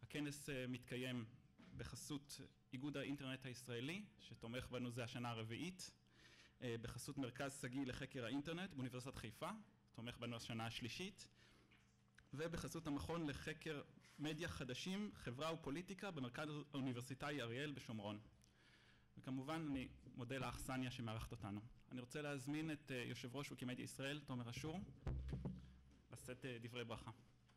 הכנס מתקיים בחסות איגוד האינטרנט הישראלי, שתומך בנו זה השנה הרביעית, בחסות מרכז שגיא לחקר האינטרנט באוניברסיטת חיפה, תומך בנו השנה השלישית, ובחסות המכון לחקר מדיה חדשים, חברה ופוליטיקה במרכז האוניברסיטאי אריאל בשומרון. וכמובן אני מודה לאכסניה שמארחת אותנו. אני רוצה להזמין את יושב ראש ויקימדיה ישראל, תומר אשור, לשאת דברי ברכה.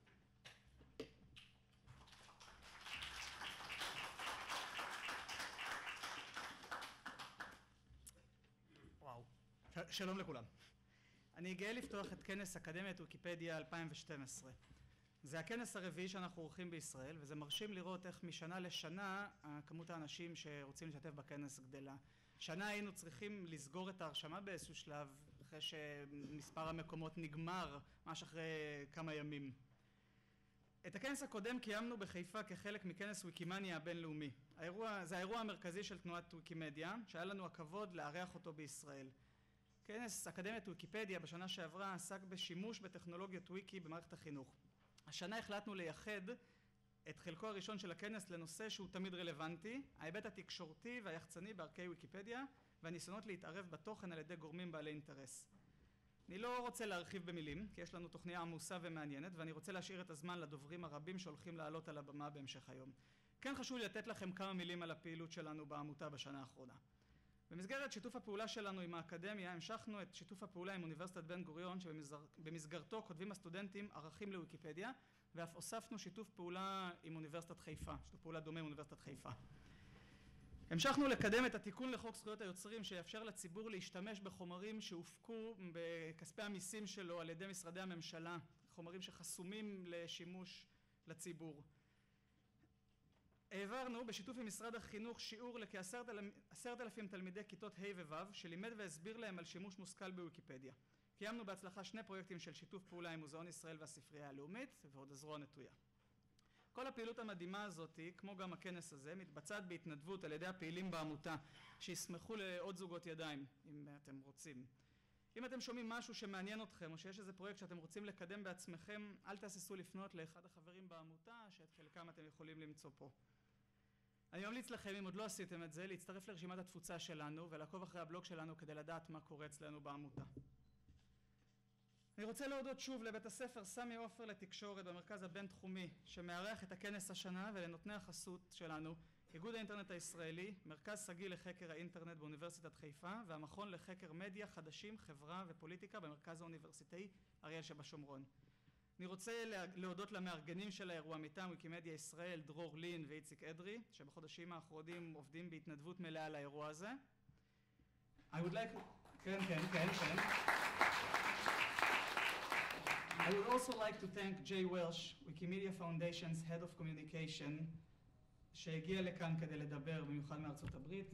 וואו, שלום לכולם. אני גאה לפתוח את כנס אקדמיית ויקיפדיה 2012. זה הכנס הרביעי שאנחנו עורכים בישראל, וזה מרשים לראות איך משנה לשנה כמות האנשים שרוצים לשתף בכנס גדלה. שנה היינו צריכים לסגור את ההרשמה באיזשהו שלב, אחרי שמספר המקומות נגמר, ממש אחרי כמה ימים. את הכנס הקודם קיימנו בחיפה כחלק מכנס ויקימניה הבינלאומי. זה האירוע המרכזי של תנועת ויקימדיה, שהיה לנו הכבוד לארח אותו בישראל. כנס אקדמיית ויקיפדיה בשנה שעברה עסק בשימוש בטכנולוגיות וויקי במערכת החינוך. השנה החלטנו לייחד את חלקו הראשון של הכנס לנושא שהוא תמיד רלוונטי, ההיבט התקשורתי והיחצני בערכי ויקיפדיה, והניסיונות להתערב בתוכן על ידי גורמים בעלי אינטרס. אני לא רוצה להרחיב במילים, כי יש לנו תוכניה עמוסה ומעניינת, ואני רוצה להשאיר את הזמן לדוברים הרבים שהולכים לעלות על הבמה בהמשך היום. כן חשוב לי לתת לכם כמה מילים על הפעילות שלנו בעמותה בשנה האחרונה. במסגרת שיתוף הפעולה שלנו עם האקדמיה, המשכנו את שיתוף הפעולה עם אוניברסיטת בן גוריון, שבמסגרתו כותבים הסטודנטים ערכים לוויקיפדיה, ואף הוספנו שיתוף פעולה עם אוניברסיטת חיפה, שיתוף פעולה דומה עם אוניברסיטת חיפה. המשכנו לקדם את התיקון לחוק זכויות היוצרים, שיאפשר לציבור להשתמש בחומרים שהופקו בכספי המיסים שלו על ידי משרדי הממשלה, חומרים שחסומים לשימוש לציבור. העברנו בשיתוף עם משרד החינוך שיעור לכ10,000 תלמידי כיתות ה' וו' שלימד והסביר להם על שימוש מושכל בוויקיפדיה. קיימנו בהצלחה 2 פרויקטים של שיתוף פעולה עם מוזיאון ישראל והספרייה הלאומית ועוד הזרוע נטויה. כל הפעילות המדהימה הזאת, כמו גם הכנס הזה, מתבצעת בהתנדבות על ידי הפעילים בעמותה, שישמחו לעוד זוגות ידיים אם אתם רוצים. אם אתם שומעים משהו שמעניין אתכם או שיש איזה פרויקט שאתם רוצים לקדם בעצמכם, אל תהססו לפנות לאחד החברים בעמותה שאת חלקם אתם יכולים למצוא פה. אני ממליץ לכם, אם עוד לא עשיתם את זה, להצטרף לרשימת התפוצה שלנו ולעקוב אחרי הבלוג שלנו כדי לדעת מה קורה אצלנו בעמותה. אני רוצה להודות שוב לבית הספר סמי עופר לתקשורת במרכז הבינתחומי שמארח את הכנס השנה, ולנותני החסות שלנו, איגוד האינטרנט הישראלי, מרכז שגיא לחקר האינטרנט באוניברסיטת חיפה, והמכון לחקר מדיה חדשים, חברה ופוליטיקה במרכז האוניברסיטאי אריאל שבשומרון. אני רוצה להודות למארגנים של האירוע מטעם ויקימדיה ישראל, דרור לין ואיציק אדרי, שבחודשים האחרונים עובדים בהתנדבות מלאה על האירוע הזה. I would like... כן. I would also like to thank Jay Welsh, Wikimedia Foundation's Head of Communication, שהגיע לכאן כדי לדבר במיוחד מארצות הברית,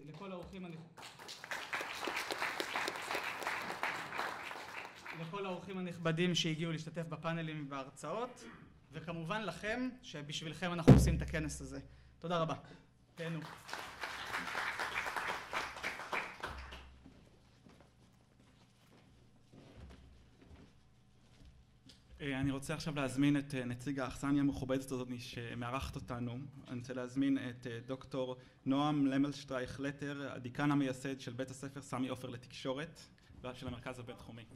לכל האורחים הנכבדים שהגיעו להשתתף בפאנלים ובהרצאות, וכמובן לכם, שבשבילכם אנחנו עושים את הכנס הזה. תודה רבה. תהנו. אני רוצה עכשיו להזמין את נציג האכסניה המכובדת הזאת שמארחת אותנו. אני רוצה להזמין את דוקטור נועם למלשטרייך לטר, הדיקן המייסד של בית הספר סמי עופר לתקשורת של המרכז הבינתחומי.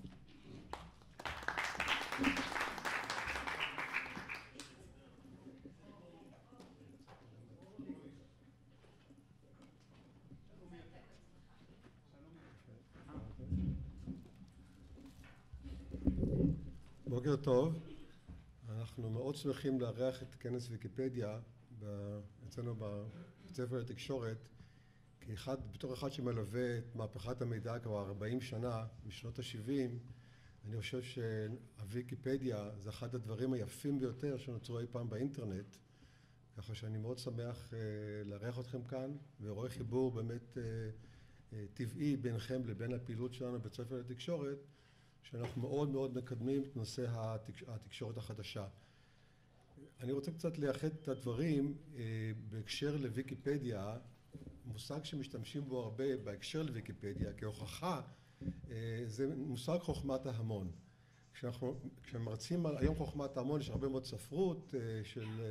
בוקר טוב, אנחנו מאוד שמחים לארח את כנס ויקיפדיה אצלנו בבית הספר לתקשורת, בתור אחד שמלווה את מהפכת המידע כבר 40 שנה, משנות ה-70, אני חושב שהוויקיפדיה זה אחד הדברים היפים ביותר שנוצרו אי פעם באינטרנט, ככה שאני מאוד שמח לארח אתכם כאן, ורואה חיבור באמת טבעי בינכם לבין הפעילות שלנו בבית הספר לתקשורת, שאנחנו מאוד מאוד מקדמים את נושא התקשורת החדשה. אני רוצה קצת לייחד את הדברים בהקשר לוויקיפדיה, מושג שמשתמשים בו הרבה בהקשר לוויקיפדיה כהוכחה, זה מושג חוכמת ההמון. כשמרצים היום חוכמת ההמון יש הרבה מאוד ספרות של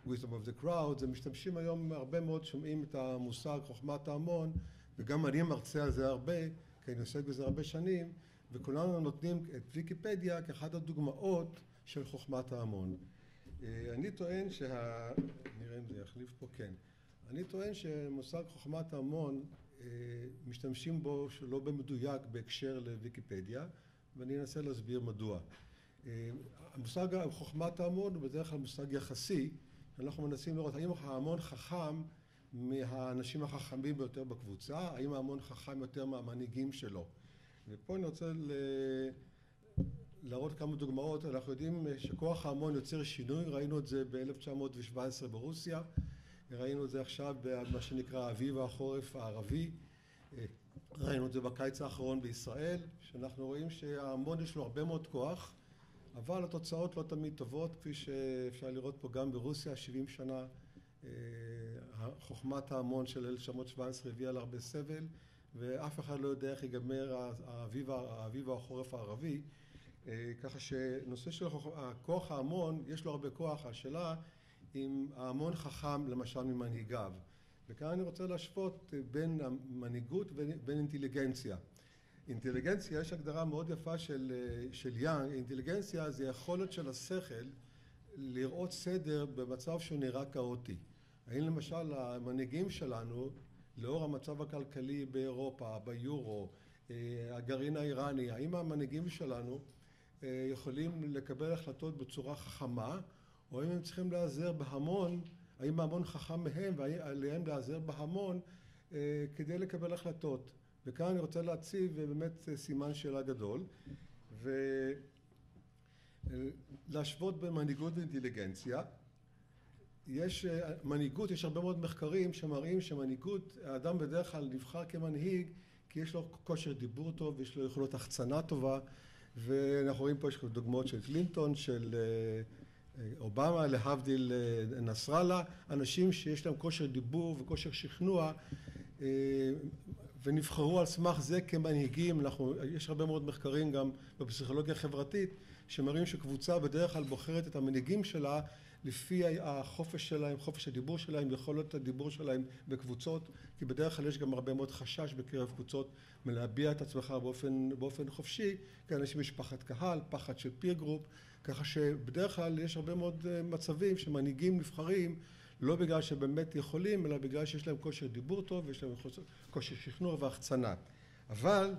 wisdom of the crowd, זה משתמשים היום הרבה מאוד, שומעים את המושג חוכמת ההמון, וגם אני מרצה על זה הרבה, כי אני עוסק בזה הרבה שנים, וכולנו נותנים את ויקיפדיה כאחת הדוגמאות של חוכמת ההמון. אני טוען נראה אם זה יחליף פה, כן. אני טוען שמושג חוכמת ההמון משתמשים בו שלא במדויק בהקשר לוויקיפדיה, ואני אנסה להסביר מדוע. המושג חוכמת ההמון הוא בדרך כלל מושג יחסי, אנחנו מנסים לראות האם ההמון חכם מהאנשים החכמים ביותר בקבוצה, האם ההמון חכם יותר מהמנהיגים שלו. ופה אני רוצה להראות כמה דוגמאות. אנחנו יודעים שכוח ההמון יוצר שינוי, ראינו את זה ב-1917 ברוסיה, ראינו את זה עכשיו במה שנקרא האביב והחורף הערבי, ראינו את זה בקיץ האחרון בישראל, שאנחנו רואים שההמון יש לו הרבה מאוד כוח, אבל התוצאות לא תמיד טובות, כפי שאפשר לראות פה גם ברוסיה, 70 שנה חוכמת ההמון של 1917 הביאה להרבה סבל, ואף אחד לא יודע איך ייגמר האביב והחורף הערבי, ככה שנושא של כוח ההמון, יש לו הרבה כוח. השאלה אם ההמון חכם למשל ממנהיגיו, וכאן אני רוצה להשוות בין המנהיגות ובין אינטליגנציה. אינטליגנציה, יש הגדרה מאוד יפה של יאנג, אינטליגנציה זה יכולת של השכל לראות סדר במצב שהוא נראה כאוטי. האם למשל המנהיגים שלנו, לאור המצב הכלכלי באירופה, ביורו, הגרעין האיראני, האם המנהיגים שלנו יכולים לקבל החלטות בצורה חכמה, או האם הם צריכים להיעזר בהמון, האם ההמון חכם מהם ועליהם להיעזר בהמון כדי לקבל החלטות. וכאן אני רוצה להציב באמת סימן שאלה גדול, ולהשוות בין מנהיגות ואינטליגנציה. יש מנהיגות, יש הרבה מאוד מחקרים שמראים שמנהיגות, האדם בדרך כלל נבחר כמנהיג כי יש לו כושר דיבור טוב, יש לו יכולות החצנה טובה, ואנחנו רואים פה יש דוגמאות של קלינטון, של אובמה, להבדיל נסראללה, אנשים שיש להם כושר דיבור וכושר שכנוע, ונבחרו על סמך זה כמנהיגים. יש הרבה מאוד מחקרים גם בפסיכולוגיה חברתית שמראים שקבוצה בדרך כלל בוחרת את המנהיגים שלה לפי החופש שלהם, חופש הדיבור שלהם, יכולת הדיבור שלהם בקבוצות, כי בדרך כלל יש גם הרבה מאוד חשש בקרב קבוצות מלהביע את עצמך באופן חופשי, כי אנשים יש פחד קהל, פחד של פיר גרופ, ככה שבדרך כלל יש הרבה מאוד מצבים שמנהיגים נבחרים לא בגלל שבאמת יכולים, אלא בגלל שיש להם כושר דיבור טוב ויש להם כושר שכנוע והחצנה. אבל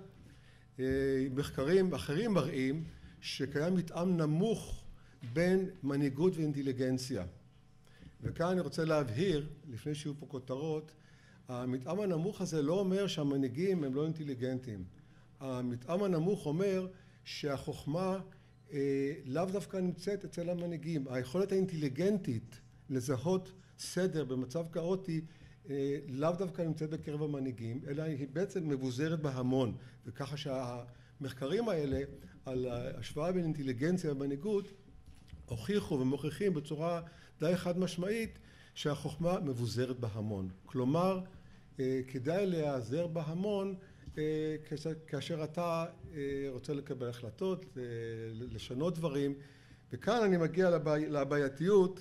מחקרים אחרים מראים שקיים מתאם נמוך בין מנהיגות ואינטליגנציה. וכאן אני רוצה להבהיר, לפני שיהיו פה כותרות, המתאם הנמוך הזה לא אומר שהמנהיגים הם לא אינטליגנטים. המתאם הנמוך אומר שהחוכמה לאו דווקא נמצאת אצל המנהיגים. היכולת האינטליגנטית לזהות סדר במצב כאוטי לאו דווקא נמצאת בקרב המנהיגים, אלא היא בעצם מבוזרת בהמון. וככה שהמחקרים האלה על השוואה בין אינטליגנציה ומנהיגות הוכיחו ומוכיחים בצורה די חד משמעית שהחוכמה מבוזרת בהמון. כלומר, כדאי להיעזר בהמון כאשר אתה רוצה לקבל החלטות, לשנות דברים. וכאן אני מגיע לבעייתיות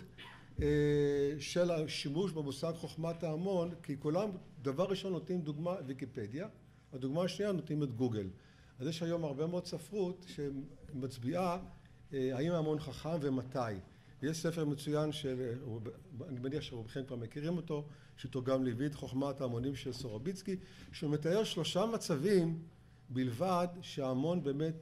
של השימוש במושג חוכמת ההמון, כי כולם דבר ראשון נותנים דוגמה ויקיפדיה, הדוגמה השנייה נותנים את גוגל. אז יש היום הרבה מאוד ספרות שמצביעה האם ההמון חכם ומתי. יש ספר מצוין אני מניח שרובכם כבר מכירים אותו, שתורגם לעברית, חוכמת ההמונים של סורוביצקי, שהוא מתאר 3 מצבים בלבד שההמון באמת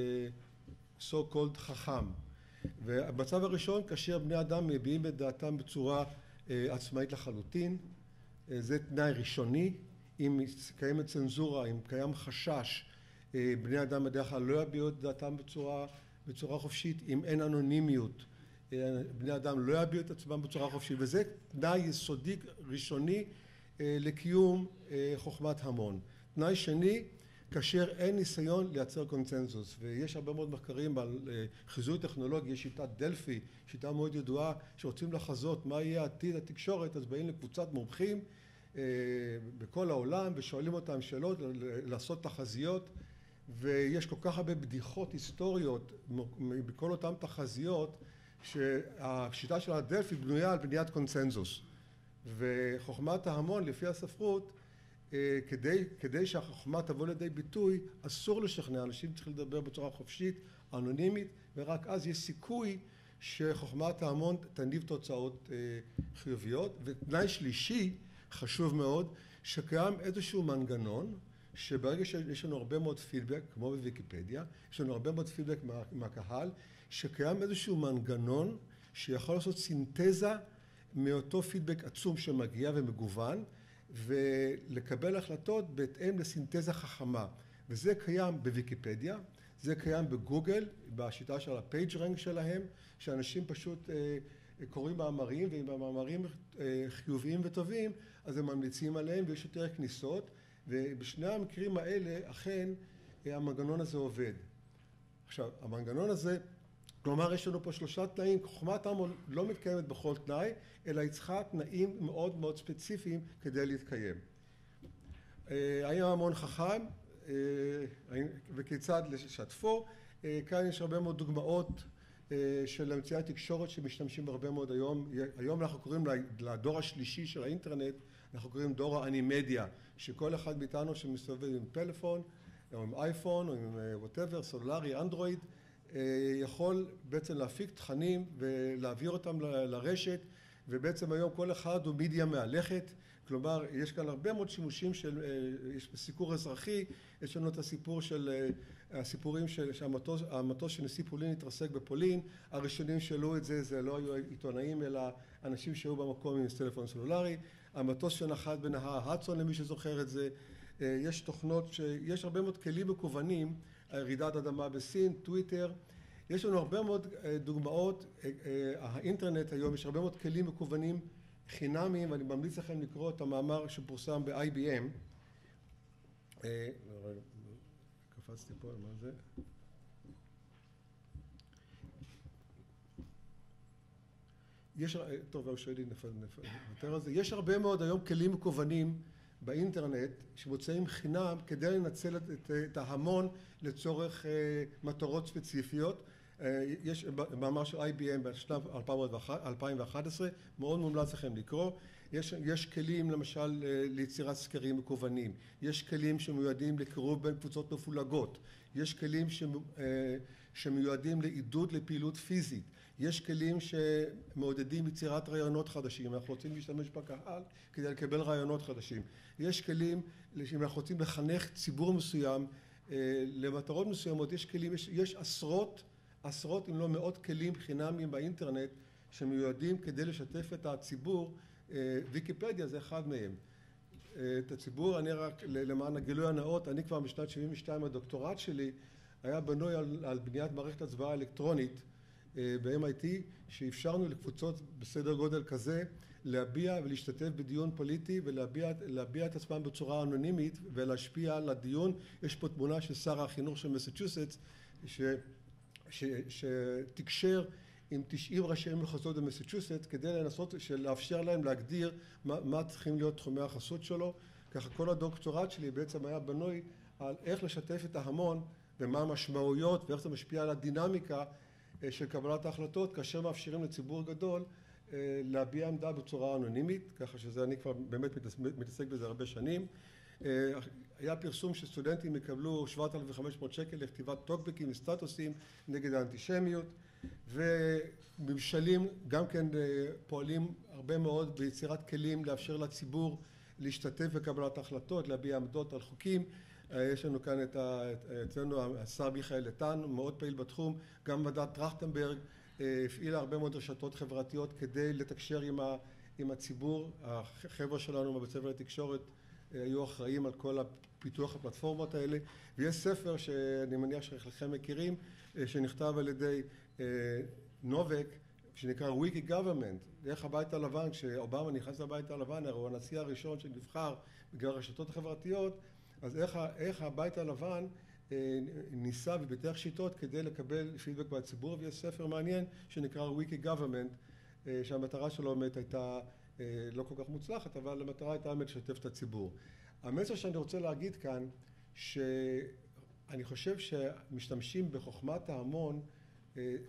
so called חכם. ובמצב הראשון, כאשר בני אדם מביעים את דעתם בצורה עצמאית לחלוטין, זה תנאי ראשוני. אם קיימת צנזורה, אם קיים חשש, בני אדם בדרך כלל לא יביעו את דעתם בצורה חופשית. אם אין אנונימיות, בני אדם לא יביעו את עצמם בצורה חופשית, וזה תנאי יסודי ראשוני לקיום חוכמת המון. תנאי שני, כאשר אין ניסיון לייצר קונצנזוס, ויש הרבה מאוד מחקרים על חיזוי טכנולוגי, יש שיטת דלפי, שיטה מאוד ידועה, שרוצים לחזות מה יהיה עתיד התקשורת, אז באים לקבוצת מומחים בכל העולם ושואלים אותם שאלות, לעשות תחזיות, ויש כל כך הרבה בדיחות היסטוריות בכל אותם תחזיות, שהשיטה של הדלפי בנויה על בניית קונצנזוס, וחוכמת ההמון לפי הספרות, כדי שהחוכמה תבוא לידי ביטוי, אסור לשכנע, אנשים צריכים לדבר בצורה חופשית, אנונימית, ורק אז יש סיכוי שחוכמת ההמון תניב תוצאות חיוביות. ותנאי שלישי, חשוב מאוד, שקיים איזשהו מנגנון, שברגע שיש לנו הרבה מאוד פידבק, כמו בוויקיפדיה, יש לנו הרבה מאוד פידבק מהקהל, שקיים איזשהו מנגנון שיכול לעשות סינתזה מאותו פידבק עצום שמגיע ומגוון, ולקבל החלטות בהתאם לסינתזה חכמה. וזה קיים בוויקיפדיה, זה קיים בגוגל, בשיטה של הפייג' רנק שלהם, שאנשים פשוט קוראים מאמרים, ואם המאמרים חיוביים וטובים, אז הם ממליצים עליהם ויש יותר כניסות, ובשני המקרים האלה אכן המנגנון הזה עובד. עכשיו, המנגנון הזה, כלומר יש לנו פה 3 תנאים, חוכמת ההמון לא מתקיימת בכל תנאי, אלא היא צריכה תנאים מאוד מאוד ספציפיים כדי להתקיים. האם ההמון חכם וכיצד לשתפו? כאן יש הרבה מאוד דוגמאות של אמצעי התקשורת שמשתמשים בהרבה מאוד היום. היום אנחנו קוראים לדור השלישי של האינטרנט, אנחנו קוראים דור האנימדיה, שכל אחד מאיתנו שמסתובב עם פלאפון או עם אייפון או עם whatever, סלולרי, אנדרואיד, יכול בעצם להפיק תכנים ולהעביר אותם לרשת, ובעצם היום כל אחד הוא מידיה מהלכת. כלומר, יש כאן הרבה מאוד שימושים יש סיקור אזרחי, יש לנו את הסיפורים שהמטוס של נשיא פולין התרסק בפולין, הראשונים שאלו את זה לא היו עיתונאים אלא אנשים שהיו במקום עם טלפון סלולרי, המטוס שנחת בנהר הדסון למי שזוכר את זה, יש תוכנות, יש הרבה מאוד כלים מקוונים, רעידת אדמה בסין, טוויטר, יש לנו הרבה מאוד דוגמאות, האינטרנט היום יש הרבה מאוד כלים מקוונים חינמיים, ואני ממליץ לכם לקרוא את המאמר שפורסם ב-IBM. קפצתי פה, מה זה? טוב, אושרי, נוותר על זה. יש הרבה מאוד היום כלים מקוונים באינטרנט שמוצאים חינם כדי לנצל את ההמון לצורך מטרות ספציפיות. יש מאמר של IBM בשנת 2011, מאוד מומלץ לכם לקרוא. יש כלים למשל ליצירת סקרים מקוונים, יש כלים שמיועדים לקירוב בין קבוצות מפולגות, יש כלים שמיועדים לעידוד לפעילות פיזית, יש כלים שמעודדים יצירת רעיונות חדשים, אנחנו רוצים להשתמש בקהל כדי לקבל רעיונות חדשים, יש כלים שאנחנו רוצים לחנך ציבור מסוים למטרות מסוימות, יש כלים, יש עשרות אם לא מאות כלים חינמיים באינטרנט שמיועדים כדי לשתף את הציבור. ויקיפדיה זה אחד מהם. את הציבור, אני רק למען הגילוי הנאות, אני כבר משנת 72 הדוקטורט שלי היה בנוי על בניית מערכת הצבעה אלקטרונית ב-MIT, שאפשרנו לקבוצות בסדר גודל כזה להביע ולהשתתף בדיון פוליטי ולהביע את עצמם בצורה אנונימית ולהשפיע על הדיון. יש פה תמונה של שר החינוך של מסצ'וסטס שתקשר עם 90 ראשי מחוזות במסצ'וסטס כדי לנסות לאפשר להם להגדיר מה צריכים להיות תחומי החסות שלו. ככה כל הדוקטורט שלי בעצם היה בנוי על איך לשתף את ההמון ומה המשמעויות ואיך זה משפיע על הדינמיקה של קבלת ההחלטות כאשר מאפשרים לציבור גדול להביע עמדה בצורה אנונימית, ככה שזה אני כבר באמת מתעסק בזה הרבה שנים. היה פרסום שסטודנטים יקבלו 7,500 שקל לכתיבת טוקבקים וסטטוסים נגד האנטישמיות, וממשלים גם כן פועלים הרבה מאוד ביצירת כלים לאפשר לציבור להשתתף בקבלת החלטות, להביע עמדות על חוקים. יש לנו כאן אצלנו השר מיכאל איתן, מאוד פעיל בתחום, גם ועדת טרכטנברג הפעילה הרבה מאוד רשתות חברתיות כדי לתקשר עם הציבור. החבר'ה שלנו בבית ספר לתקשורת היו אחראים על כל פיתוח הפלטפורמות האלה, ויש ספר שאני מניח שחלקכם מכירים, שנכתב על ידי נובק, שנקרא Wiki Government, איך הבית הלבן, כשאובמה נכנס לבית הלבן, הוא הנשיא הראשון שנבחר בגלל הרשתות החברתיות, אז איך הבית הלבן ניסה ופיתח שיטות כדי לקבל פידבק מהציבור, ויש ספר מעניין שנקרא Wiki Government, שהמטרה שלו באמת הייתה לא כל כך מוצלחת, אבל המטרה הייתה באמת לשתף את הציבור. המסר שאני רוצה להגיד כאן, שאני חושב שמשתמשים בחוכמת ההמון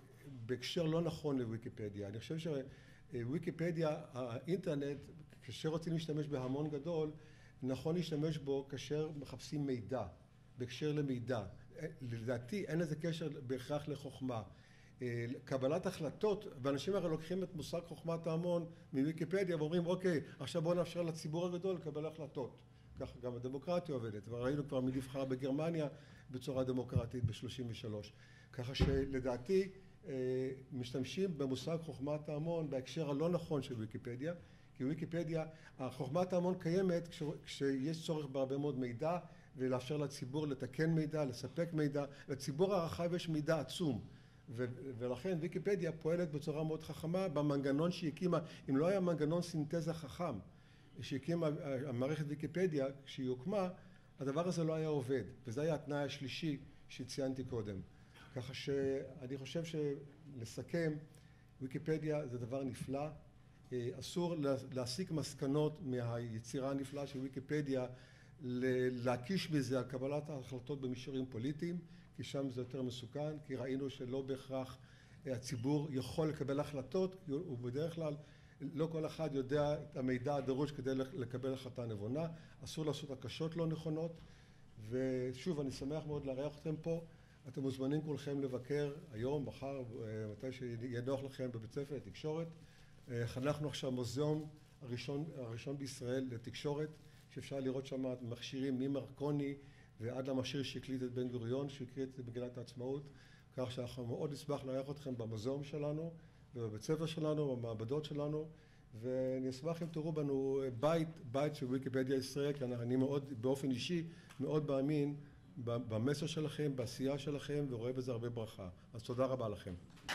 בהקשר לא נכון לוויקיפדיה. אני חושב שוויקיפדיה, האינטרנט, כשרוצים להשתמש בהמון גדול, נכון להשתמש בו כאשר מחפשים מידע, בהקשר למידע. לדעתי אין לזה קשר בהכרח לחוכמה. קבלת החלטות, ואנשים הרי לוקחים את מושג חוכמת ההמון מוויקיפדיה ואומרים אוקיי, עכשיו בואו נאפשר לציבור הגדול לקבל החלטות. ככה גם הדמוקרטיה עובדת, וראינו כבר מי נבחר בגרמניה בצורה דמוקרטית ב-33. ככה שלדעתי משתמשים במושג חוכמת ההמון בהקשר הלא נכון של ויקיפדיה, כי ויקיפדיה, חוכמת ההמון קיימת כשיש צורך בהרבה מאוד מידע ולאפשר לציבור לתקן מידע, לספק מידע. לציבור הרחב יש מידע עצום, ולכן ויקיפדיה פועלת בצורה מאוד חכמה במנגנון שהקימה. אם לא היה מנגנון סינתזה חכם שהקימה המערכת ויקיפדיה, כשהיא הוקמה, הדבר הזה לא היה עובד, וזה היה התנאי השלישי שציינתי קודם. ככה שאני חושב שלסכם, ויקיפדיה זה דבר נפלא. אסור להסיק מסקנות מהיצירה הנפלאה של ויקיפדיה, להקיש בזה על קבלת ההחלטות במישורים פוליטיים, כי שם זה יותר מסוכן, כי ראינו שלא בהכרח הציבור יכול לקבל החלטות, ובדרך כלל לא כל אחד יודע את המידע הדרוש כדי לקבל החלטה נבונה. אסור לעשות הקשות לא נכונות, ושוב אני שמח מאוד לארח אתכם פה. אתם מוזמנים כולכם לבקר היום, מחר, מתי שיהיה נוח לכם בבית ספר לתקשורת. חנכנו עכשיו מוזיאון הראשון בישראל לתקשורת, שאפשר לראות שם מכשירים ממרקוני ועד למכשיר שהקליט את בן גוריון, שהקליט את מגילת העצמאות, כך שאנחנו מאוד נשמח לארח אתכם במוזיאון שלנו, בבית ספר שלנו, במעבדות שלנו, ואני אשמח אם תראו בנו בית של ויקיפדיה ישראל, כי אני מאוד, באופן אישי, מאוד מאמין במסר שלכם, בעשייה שלכם, ורואה בזה הרבה ברכה. אז תודה רבה לכם.